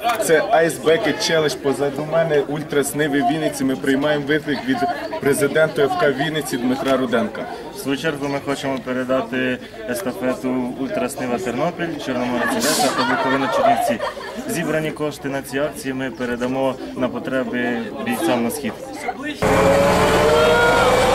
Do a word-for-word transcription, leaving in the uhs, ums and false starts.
Це Ice Bucket Challenge. Позаду мене Ультрас Ниви Вінниці. Ми приймаємо виклик від президента еф ка Вінниці Дмитра Руденка. В свою чергу ми хочемо передати естафету Ультрас Нива Тернопіль, Чорноморець Одеса та Буковина Чернівці. Зібрані кошти на ці акції ми передамо на потреби бійцям на схід.